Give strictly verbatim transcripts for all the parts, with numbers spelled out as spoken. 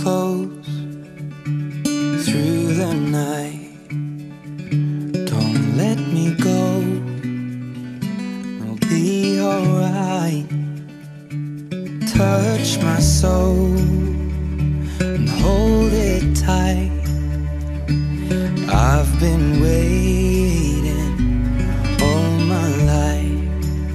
close through the night. Don't let me go, I'll be alright. Touch my soul and hold it tight. I've been waiting all my life.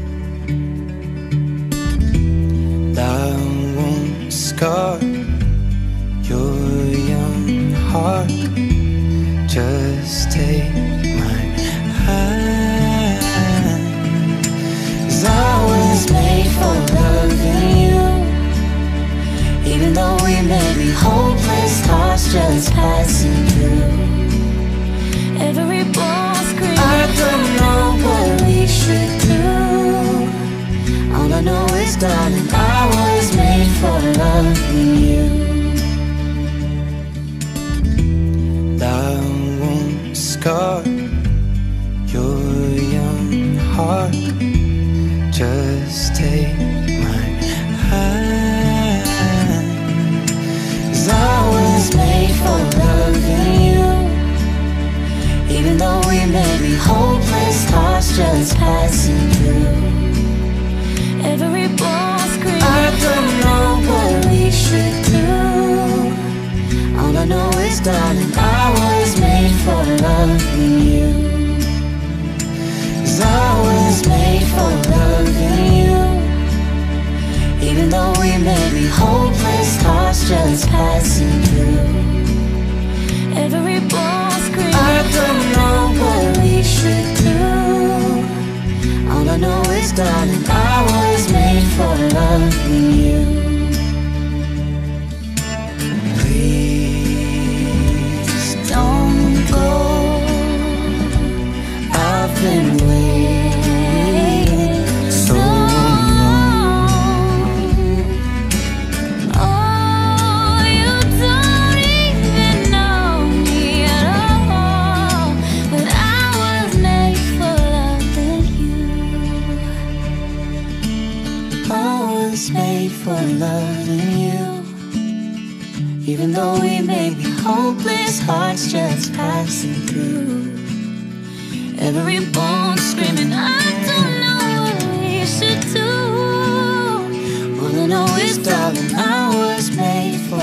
And I won't scar your young heart. Just take my hand, 'cause I was made for loving you. Even though we may be hopeless, hearts just passing through. Every ball scream, I don't know what we should do. All I know is, darling, I was made for loving you. And I won't scar your young heart. Just take my hand, 'cause I was made for loving you. Even though we may be hopeless, hearts just passing through. Every ball scream, I don't know what we should do. All I know is, darling, I was made for loving you. 'Cause I was made for loving you. Even though we may be hopeless, hearts just passing through. Every ball scream, I don't know what we should do. All I know is, darling, I was made for loving you. Please don't go, I've been waiting so long. Oh, you don't even know me at all, but I was made for loving you. I was made for loving you. Even though we may be hopeless, hearts just passing through. Every bone screaming, I don't know what we should do. All I know is, darling, I was made for